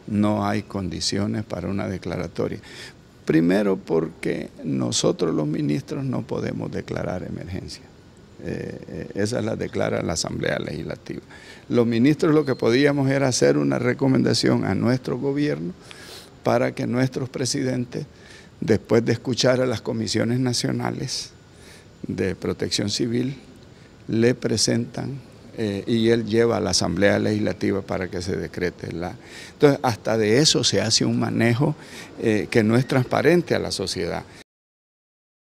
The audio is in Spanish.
no hay condiciones para una declaratoria. Primero porque nosotros los ministros no podemos declarar emergencia. Esa la declara la Asamblea Legislativa. Los ministros lo que podíamos era hacer una recomendación a nuestro gobierno para que nuestros presidentes, después de escuchar a las comisiones nacionales de protección civil, le presentan y él lleva a la Asamblea Legislativa para que se decrete la... Entonces, hasta de eso se hace un manejo que no es transparente a la sociedad.